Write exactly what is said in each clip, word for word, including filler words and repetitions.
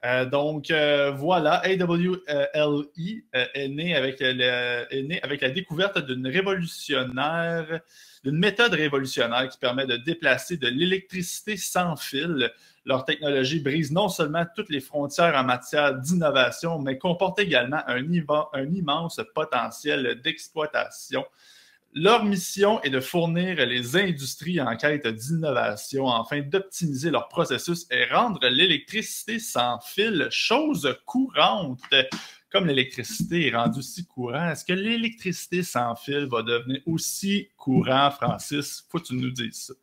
Euh, donc, euh, voilà, A W L I euh, est, né avec le, est né avec la découverte d'une révolutionnaire, d'une méthode révolutionnaire qui permet de déplacer de l'électricité sans fil. Leur technologie brise non seulement toutes les frontières en matière d'innovation, mais comporte également un, un immense potentiel d'exploitation. Leur mission est de fournir les industries en quête d'innovation afin d'optimiser leur processus et rendre l'électricité sans fil chose courante. Comme l'électricité est rendue si courante, est-ce que l'électricité sans fil va devenir aussi courant, Francis? Faut que tu nous dises ça.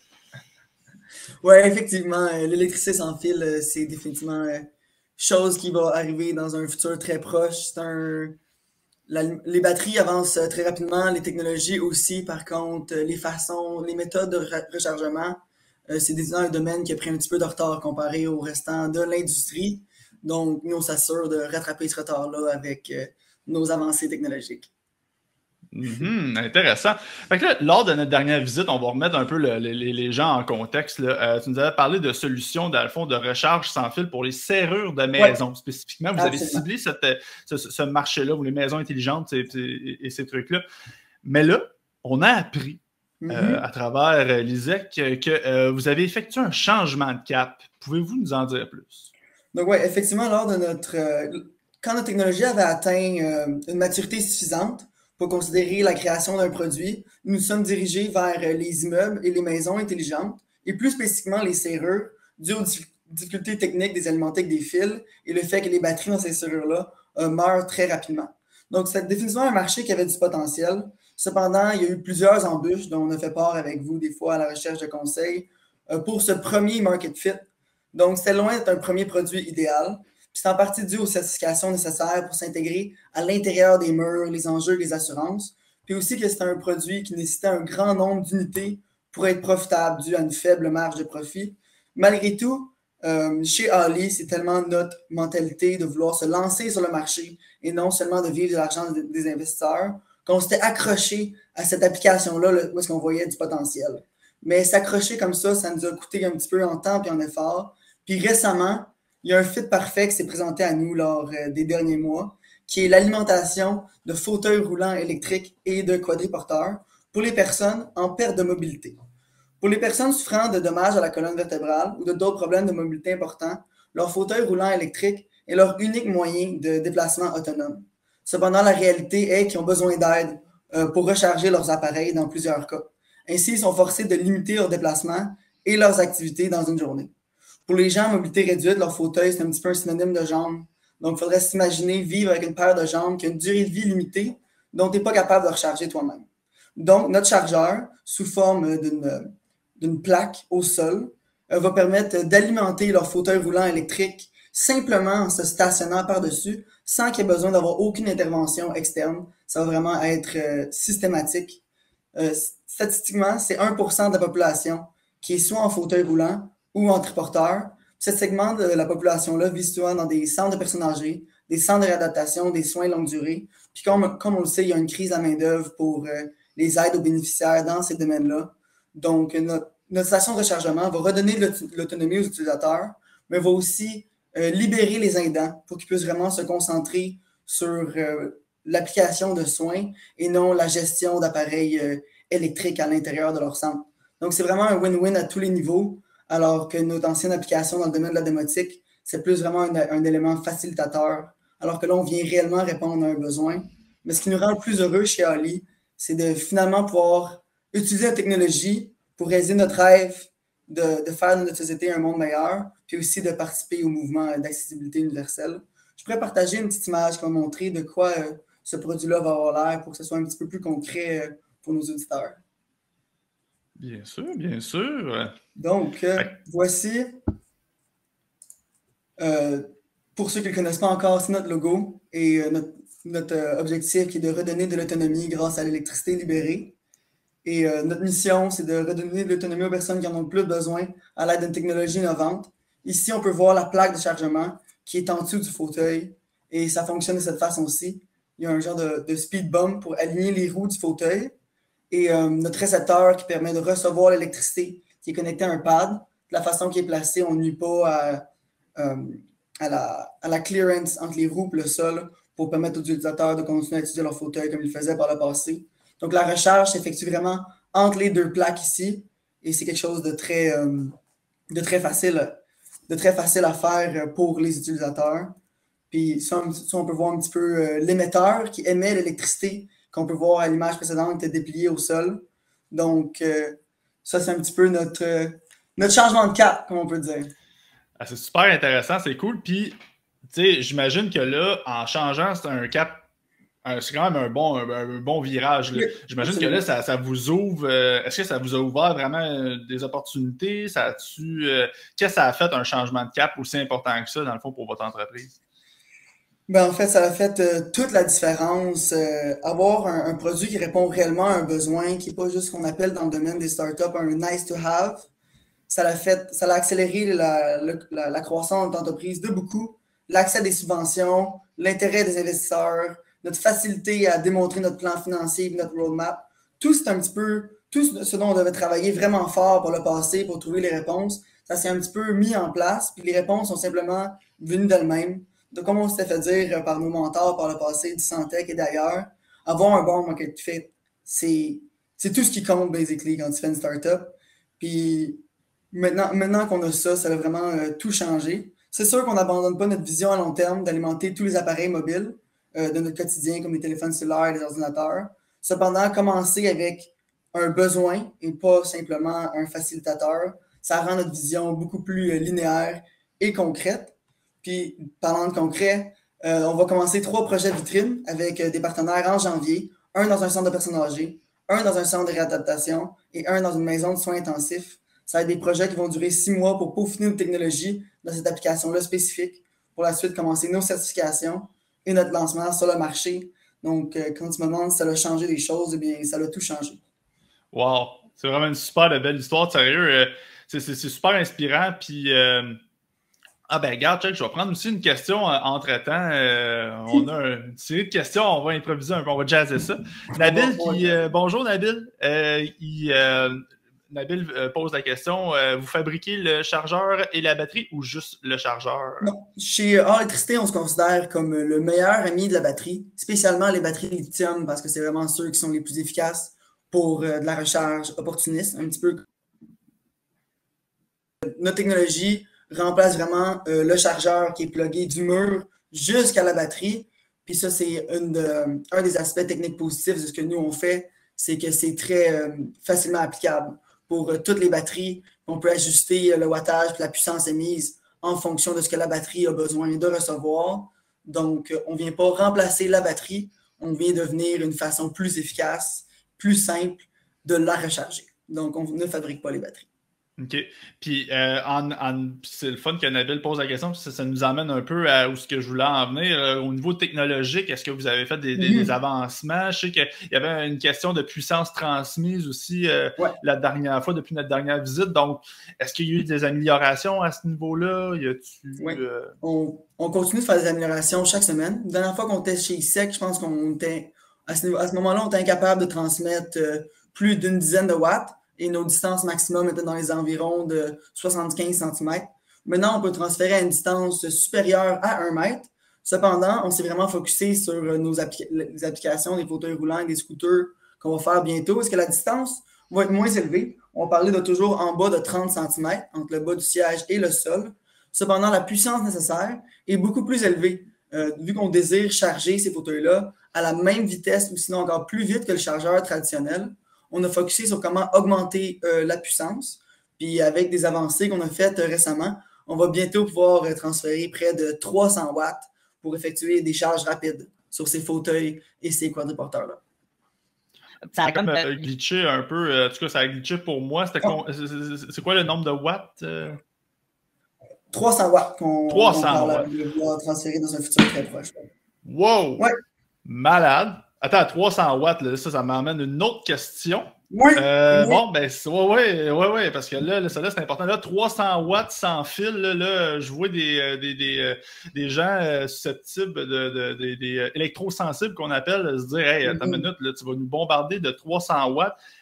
Oui, effectivement, l'électricité sans fil, c'est définitivement chose qui va arriver dans un futur très proche. C'est un... La, les batteries avancent très rapidement, les technologies aussi. Par contre, les façons, les méthodes de rechargement, euh, c'est déjà un domaine qui a pris un petit peu de retard comparé au restant de l'industrie. Donc, nous, on s'assure de rattraper ce retard-là avec euh, nos avancées technologiques. Mm-hmm, intéressant. Fait que là, lors de notre dernière visite, on va remettre un peu le, les, les gens en contexte. Là. Euh, tu nous avais parlé de solutions, dans le fond, de recharge sans fil pour les serrures de maison. Ouais. Spécifiquement, vous Absolument. avez ciblé cette, ce, ce marché-là, ou les maisons intelligentes et, et, et ces trucs-là. Mais là, on a appris mm-hmm. euh, à travers l'I S E C que euh, vous avez effectué un changement de cap. Pouvez-vous nous en dire plus? Donc oui, effectivement, lors de notre... Euh, quand notre technologie avait atteint euh, une maturité suffisante, pour considérer la création d'un produit, nous nous sommes dirigés vers les immeubles et les maisons intelligentes, et plus spécifiquement les serrures, dues aux difficultés techniques des alimenter avec des fils et le fait que les batteries dans ces serrures-là euh, meurent très rapidement. Donc, c'est définitivement un marché qui avait du potentiel. Cependant, il y a eu plusieurs embûches dont on a fait part avec vous des fois à la recherche de conseils euh, pour ce premier market fit. Donc, c'est loin d'être un premier produit idéal. C'est en partie dû aux certifications nécessaires pour s'intégrer à l'intérieur des murs, les enjeux, les assurances. Puis aussi que c'est un produit qui nécessitait un grand nombre d'unités pour être profitable dû à une faible marge de profit. Malgré tout, euh, chez Ali, c'est tellement notre mentalité de vouloir se lancer sur le marché et non seulement de vivre de l'argent des investisseurs, qu'on s'était accroché à cette application-là où est-ce qu'on voyait du potentiel. Mais s'accrocher comme ça, ça nous a coûté un petit peu en temps et en effort. Puis récemment, il y a un fit parfait qui s'est présenté à nous lors euh, des derniers mois, qui est l'alimentation de fauteuils roulants électriques et de quadriporteurs pour les personnes en perte de mobilité. Pour les personnes souffrant de dommages à la colonne vertébrale ou de d'autres problèmes de mobilité importants, leur fauteuil roulant électrique est leur unique moyen de déplacement autonome. Cependant, la réalité est qu'ils ont besoin d'aide euh, pour recharger leurs appareils dans plusieurs cas. Ainsi, ils sont forcés de limiter leurs déplacements et leurs activités dans une journée. Pour les gens à mobilité réduite, leur fauteuil, c'est un petit peu un synonyme de jambes. Donc, il faudrait s'imaginer vivre avec une paire de jambes qui a une durée de vie limitée, dont tu n'es pas capable de recharger toi-même. Donc, notre chargeur, sous forme d'une, d'une plaque au sol, euh, va permettre d'alimenter leur fauteuil roulant électrique simplement en se stationnant par-dessus, sans qu'il y ait besoin d'avoir aucune intervention externe. Ça va vraiment être euh, systématique. Euh, statistiquement, c'est un pour cent de la population qui est soit en fauteuil roulant ou en triporteur. Ce segment de la population-là vit souvent dans des centres de personnes âgées, des centres de réadaptation, des soins longue durée. Puis comme, comme on le sait, il y a une crise à main-d'œuvre pour euh, les aides aux bénéficiaires dans ces domaines-là. Donc, notre, notre station de rechargement va redonner de l'autonomie aux utilisateurs, mais va aussi euh, libérer les aidants pour qu'ils puissent vraiment se concentrer sur euh, l'application de soins et non la gestion d'appareils euh, électriques à l'intérieur de leur centre. Donc, c'est vraiment un win-win à tous les niveaux, alors que notre ancienne application dans le domaine de la domotique, c'est plus vraiment un, un élément facilitateur, alors que là, on vient réellement répondre à un besoin. Mais ce qui nous rend le plus heureux chez Ali, c'est de finalement pouvoir utiliser la technologie pour réaliser notre rêve de, de faire de notre société un monde meilleur, puis aussi de participer au mouvement d'accessibilité universelle. Je pourrais partager une petite image qui va montrer de quoi euh, ce produit-là va avoir l'air pour que ce soit un petit peu plus concret euh, pour nos auditeurs. Bien sûr, bien sûr. Donc, euh, voici, euh, pour ceux qui ne le connaissent pas encore, c'est notre logo et euh, notre, notre euh, objectif qui est de redonner de l'autonomie grâce à l'électricité libérée. Et euh, notre mission, c'est de redonner de l'autonomie aux personnes qui en ont le plus besoin à l'aide d'une technologie innovante. Ici, on peut voir la plaque de chargement qui est en dessous du fauteuil et ça fonctionne de cette façon-ci. Il y a un genre de, de speed bump pour aligner les roues du fauteuil. Et euh, notre récepteur qui permet de recevoir l'électricité qui est connecté à un pad. De la façon qui est placée, on ne nuit pas à, euh, à la, à la clearance entre les roues et le sol pour permettre aux utilisateurs de continuer à utiliser leur fauteuil comme ils le faisaient par le passé. Donc, la recharge s'effectue vraiment entre les deux plaques ici et c'est quelque chose de très, euh, de très facile, de très facile à faire pour les utilisateurs. Puis ça, ça on peut voir un petit peu euh, l'émetteur qui émet l'électricité qu'on peut voir à l'image précédente dépliée au sol. Donc, euh, ça, c'est un petit peu notre, euh, notre changement de cap, comme on peut dire. Ah, c'est super intéressant, c'est cool. Puis, tu sais, j'imagine que là, en changeant, c'est un cap, c'est quand même un bon, un, un bon virage. Oui, j'imagine que là, ça, ça vous ouvre. Euh, Est-ce que ça vous a ouvert vraiment euh, des opportunités? Ça a-tu, euh, qu'est-ce que ça a fait un changement de cap aussi important que ça, dans le fond, pour votre entreprise? Ben, en fait, ça a fait euh, toute la différence. Euh, avoir un, un produit qui répond réellement à un besoin, qui n'est pas juste ce qu'on appelle dans le domaine des startups un nice to have, ça l'a fait, ça l'a accéléré la, la, la croissance de l'entreprise de beaucoup, l'accès à des subventions, l'intérêt des investisseurs, notre facilité à démontrer notre plan financier, notre roadmap. Tout c'est un petit peu, tout ce dont on devait travailler vraiment fort pour le passé, pour trouver les réponses, ça s'est un petit peu mis en place, puis les réponses sont simplement venues d'elles-mêmes. De comme on s'était fait dire par nos mentors par le passé, du Santec et d'ailleurs, avoir un bon market fit, c'est, c'est tout ce qui compte, basically, quand tu fais une startup. Puis maintenant, maintenant qu'on a ça, ça a vraiment euh, tout changé. C'est sûr qu'on n'abandonne pas notre vision à long terme d'alimenter tous les appareils mobiles euh, de notre quotidien, comme les téléphones cellulaires et les ordinateurs. Cependant, commencer avec un besoin et pas simplement un facilitateur, ça rend notre vision beaucoup plus euh, linéaire et concrète. Puis, parlant de concret, euh, on va commencer trois projets vitrines avec euh, des partenaires en janvier. Un dans un centre de personnes âgées, un dans un centre de réadaptation et un dans une maison de soins intensifs. Ça va être des projets qui vont durer six mois pour peaufiner nos technologies dans cette application-là spécifique. Pour la suite, commencer nos certifications et notre lancement sur le marché. Donc, euh, quand tu me demandes si ça a changé des choses, eh bien, ça a tout changé. Wow! C'est vraiment une super belle histoire, sérieux. Euh, c'est super inspirant. Puis... Euh... Ah ben regarde, check, je vais prendre aussi une question euh, entre-temps. Euh, on a une série de questions, on va improviser un peu, on va jazzer ça. Nabil qui... Euh, bonjour Nabil. Euh, il, euh, Nabil euh, pose la question, euh, vous fabriquez le chargeur et la batterie ou juste le chargeur? Non. Chez Hors Électricité, on se considère comme le meilleur ami de la batterie, spécialement les batteries lithium, parce que c'est vraiment ceux qui sont les plus efficaces pour euh, de la recharge opportuniste, un petit peu. Notre technologie remplace vraiment euh, le chargeur qui est plugué du mur jusqu'à la batterie. Puis ça, c'est de, un des aspects techniques positifs de ce que nous, on fait, c'est que c'est très euh, facilement applicable pour euh, toutes les batteries. On peut ajuster euh, le wattage et la puissance émise en fonction de ce que la batterie a besoin de recevoir. Donc, euh, on ne vient pas remplacer la batterie, on vient devenir une façon plus efficace, plus simple de la recharger. Donc, on ne fabrique pas les batteries. OK. Puis, euh, en, en, c'est le fun que Nabil pose la question, parce que ça, ça nous amène un peu à où ce que je voulais en venir. Euh, au niveau technologique, est-ce que vous avez fait des, des, mm-hmm. des avancements? Je sais qu'il y avait une question de puissance transmise aussi euh, ouais. la dernière fois, depuis notre dernière visite. Donc, est-ce qu'il y a eu des améliorations à ce niveau-là? Y a-tu, oui. euh... on, on continue de faire des améliorations chaque semaine. La dernière fois qu'on était chez I S E C, je pense qu'on était, à ce, à ce moment-là, on était incapable de transmettre euh, plus d'une dizaine de watts. Et nos distances maximum étaient dans les environs de soixante-quinze centimètres. Maintenant, on peut transférer à une distance supérieure à un mètre. Cependant, on s'est vraiment focusé sur nos appli les applications des fauteuils roulants et des scooters qu'on va faire bientôt, parce que la distance va être moins élevée. On va parler de toujours en bas de trente centimètres, entre le bas du siège et le sol. Cependant, la puissance nécessaire est beaucoup plus élevée, euh, vu qu'on désire charger ces fauteuils-là à la même vitesse, ou sinon encore plus vite que le chargeur traditionnel. On a focusé sur comment augmenter euh, la puissance. Puis avec des avancées qu'on a faites euh, récemment, on va bientôt pouvoir euh, transférer près de trois cents watts pour effectuer des charges rapides sur ces fauteuils et ces quadriporteurs-là. Ça a comme euh, glitché un peu. Euh, en tout cas, ça a glitché pour moi. Oh. C'est quoi le nombre de watts? Euh... trois cents watts qu'on trois cents on watts. va transférer dans un futur très proche. Wow! Ouais. Malade! Attends, trois cents watts, là, ça, ça m'amène une autre question. Oui. Euh, oui. Bon, ben, ouais, ouais, ouais, ouais, parce que là, là ça, là, c'est important. Là, trois cents watts sans fil, là, là je vois des, des, des, des gens euh, susceptibles, de, de, de, des électrosensibles qu'on appelle, se dire, hey, attends une minute, là, tu vas nous bombarder de trois cents watts.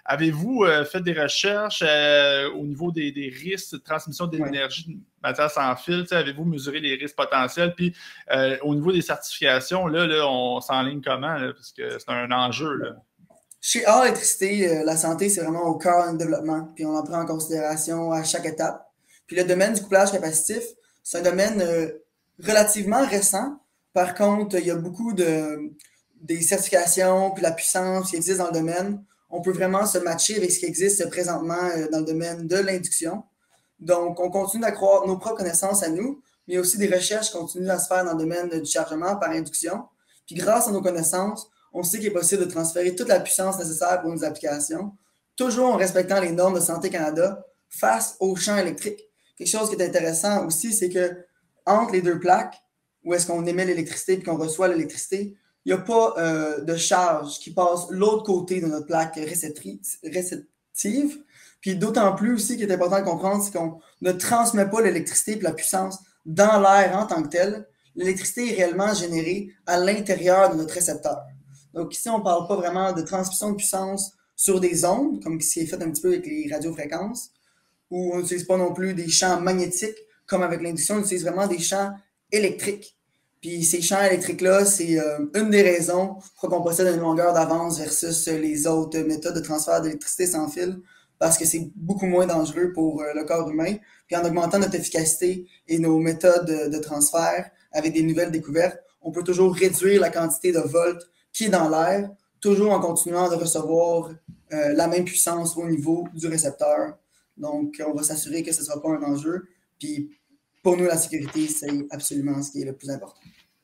avez-vous euh, fait des recherches euh, au niveau des, des risques de transmission de l'énergie de matière sans fil? Avez-vous mesuré les risques potentiels? Puis euh, au niveau des certifications, là, là on s'enligne comment? Là, parce que c'est un enjeu. Là. Chez A Électricité, euh, la santé, c'est vraiment au cœur du développement, puis on en prend en considération à chaque étape. Puis le domaine du couplage capacitif, c'est un domaine euh, relativement récent. Par contre, il y a beaucoup de des certifications, puis la puissance qui existe dans le domaine. On peut vraiment se matcher avec ce qui existe présentement euh, dans le domaine de l'induction. Donc, on continue d'accroître nos propres connaissances à nous, mais il y a aussi des recherches qui continuent à se faire dans le domaine du chargement par induction. Puis grâce à nos connaissances, on sait qu'il est possible de transférer toute la puissance nécessaire pour nos applications, toujours en respectant les normes de Santé Canada face au champ électrique. Quelque chose qui est intéressant aussi, c'est que entre les deux plaques, où est-ce qu'on émet l'électricité et qu'on reçoit l'électricité, il n'y a pas euh, de charge qui passe l'autre côté de notre plaque réceptive. Puis d'autant plus aussi, qui est important de comprendre, c'est qu'on ne transmet pas l'électricité et la puissance dans l'air en tant que tel. L'électricité est réellement générée à l'intérieur de notre récepteur. Donc ici, on ne parle pas vraiment de transmission de puissance sur des ondes, comme ce qui est fait un petit peu avec les radiofréquences, où on n'utilise pas non plus des champs magnétiques, comme avec l'induction, on utilise vraiment des champs électriques. Puis ces champs électriques-là, c'est euh, une des raisons pour qu'on possède une longueur d'avance versus les autres méthodes de transfert d'électricité sans fil, parce que c'est beaucoup moins dangereux pour euh, le corps humain. Puis en augmentant notre efficacité et nos méthodes de, de transfert avec des nouvelles découvertes, on peut toujours réduire la quantité de volts qui est dans l'air, toujours en continuant de recevoir euh, la même puissance au niveau du récepteur. Donc, on va s'assurer que ce ne sera pas un enjeu. Puis, pour nous, la sécurité, c'est absolument ce qui est le plus important.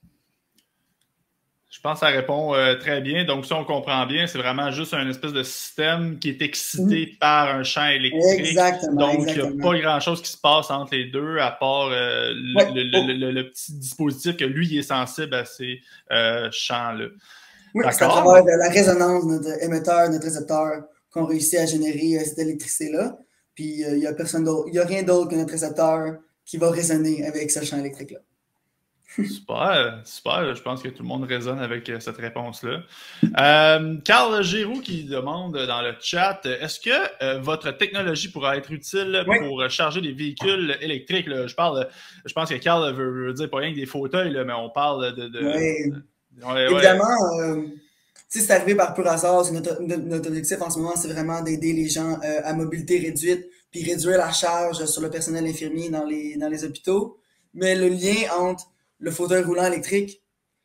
Je pense que ça répond euh, très bien. Donc, si on comprend bien, c'est vraiment juste un espèce de système qui est excité mmh. par un champ électrique. Exactement. Donc, il n'y a pas grand-chose qui se passe entre les deux, à part euh, ouais. le, le, le, le, le petit dispositif que lui, il est sensible à ces euh, champs-là. Oui, c'est à travers la résonance de notre émetteur, notre récepteur, qu'on réussit à générer cette électricité-là. Puis, il n'y a personne d'autre, il n'y a rien d'autre que notre récepteur qui va résonner avec ce champ électrique-là. Super, super. Je pense que tout le monde résonne avec cette réponse-là. Euh, Carl Giroux qui demande dans le chat, est-ce que euh, votre technologie pourra être utile oui. pour charger des véhicules électriques? Là? Je parle, je pense que Carl veut, veut dire pas rien que des fauteuils, là, mais on parle de... de oui. de ouais, évidemment, ouais. euh, c'est arrivé par pur hasard. Notre, notre objectif en ce moment, c'est vraiment d'aider les gens euh, à mobilité réduite puis réduire la charge sur le personnel infirmier dans les, dans les hôpitaux. Mais le lien entre le fauteuil roulant électrique,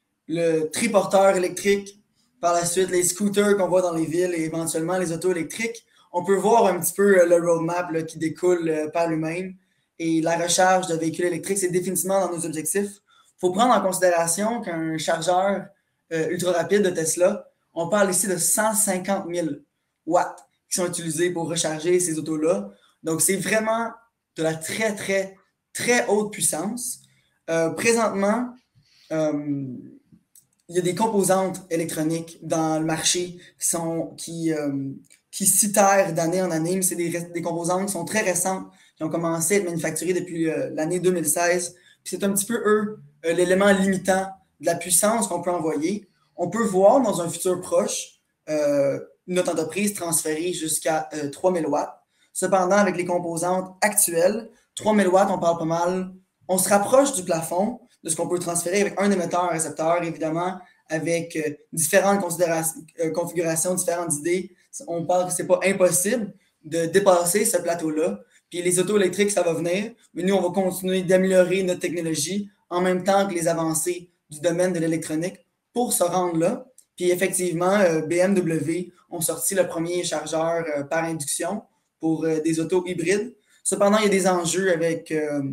le triporteur électrique, par la suite les scooters qu'on voit dans les villes et éventuellement les autos électriques, on peut voir un petit peu le roadmap là, qui découle euh, par lui-même. Et la recharge de véhicules électriques, c'est définitivement dans nos objectifs. Il faut prendre en considération qu'un chargeur euh, ultra rapide de Tesla, on parle ici de cent cinquante mille watts qui sont utilisés pour recharger ces autos-là. Donc, c'est vraiment de la très, très, très haute puissance. Euh, présentement, euh, il y a des composantes électroniques dans le marché qui, sont, qui, euh, qui s'itèrent d'année en année, mais c'est des, des composantes qui sont très récentes, qui ont commencé à être manufacturées depuis euh, l'année deux mille seize. Puis c'est un petit peu, eux, euh, l'élément limitant de la puissance qu'on peut envoyer. On peut voir dans un futur proche euh, notre entreprise transférer jusqu'à euh, trois mille watts. Cependant, avec les composantes actuelles, trois mille watts, on parle pas mal. On se rapproche du plafond de ce qu'on peut transférer avec un émetteur, un récepteur, évidemment, avec euh, différentes euh, configurations, différentes idées. On parle que ce n'est pas impossible de dépasser ce plateau-là. Puis les autos électriques, ça va venir. Mais nous, on va continuer d'améliorer notre technologie en même temps que les avancées du domaine de l'électronique pour se rendre là. Puis effectivement, euh, B M W ont sorti le premier chargeur euh, par induction pour euh, des autos hybrides. Cependant, il y a des enjeux avec... Euh,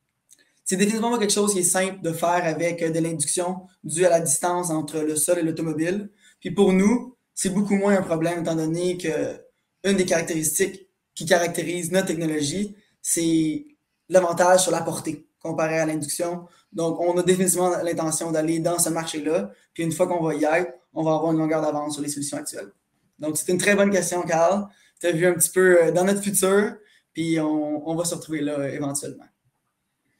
c'est définitivement pas quelque chose qui est simple de faire avec euh, de l'induction due à la distance entre le sol et l'automobile. Puis pour nous, c'est beaucoup moins un problème étant donné qu'une des caractéristiques qui caractérise notre technologie, c'est l'avantage sur la portée comparé à l'induction. Donc, on a définitivement l'intention d'aller dans ce marché-là. Puis une fois qu'on va y être, on va avoir une longueur d'avance sur les solutions actuelles. Donc, c'est une très bonne question, Carl. Tu as vu un petit peu dans notre futur, puis on, on va se retrouver là éventuellement.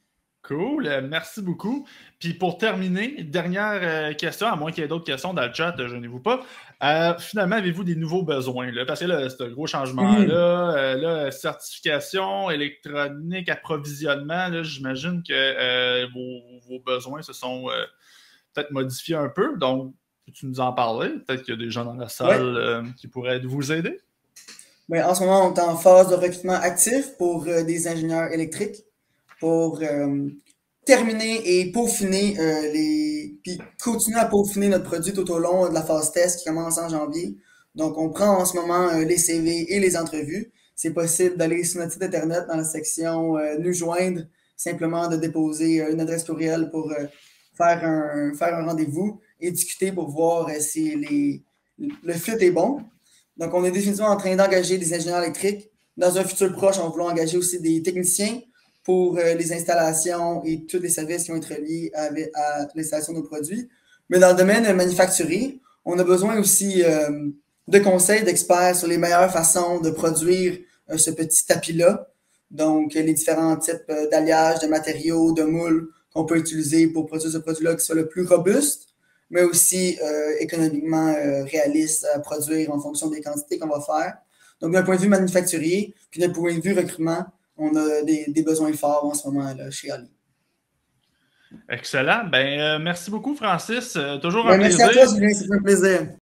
Cool, euh, merci beaucoup. Puis pour terminer, dernière euh, question, à moins qu'il y ait d'autres questions dans le chat, euh, gênez-vous pas. Euh, finalement, avez-vous des nouveaux besoins? Là? Parce que là, c'est un gros changement-là. Euh, là, certification, électronique, approvisionnement, là, j'imagine que euh, vos, vos besoins se sont euh, peut-être modifiés un peu. Donc, peux-tu nous en parler? Peut-être qu'il y a des gens dans la salle Ouais. euh, qui pourraient vous aider. Ben, en ce moment, on est en phase de recrutement actif pour euh, des ingénieurs électriques pour euh, terminer et peaufiner euh, les. Puis continuer à peaufiner notre produit tout au long de la phase test qui commence en janvier. Donc, on prend en ce moment euh, les C V et les entrevues. C'est possible d'aller sur notre site Internet dans la section euh, Nous joindre, simplement de déposer euh, une adresse courriel pour euh, faire un, faire un rendez-vous et discuter pour voir euh, si les, le fit est bon. Donc, on est définitivement en train d'engager des ingénieurs électriques. Dans un futur proche, on voulait engager aussi des techniciens pour euh, les installations et tous les services qui vont être liés à, à l'installation de nos produits. Mais dans le domaine manufacturier, on a besoin aussi euh, de conseils d'experts sur les meilleures façons de produire euh, ce petit tapis-là. Donc, les différents types euh, d'alliages, de matériaux, de moules qu'on peut utiliser pour produire ce produit-là qui soit le plus robuste, mais aussi euh, économiquement euh, réaliste à produire en fonction des quantités qu'on va faire. Donc, d'un point de vue manufacturier, puis d'un point de vue recrutement, on a des, des besoins forts en ce moment là, chez Ali. Excellent. Ben, euh, merci beaucoup, Francis. Euh, toujours Ben, un merci plaisir. à toi, Julien, c'est un plaisir.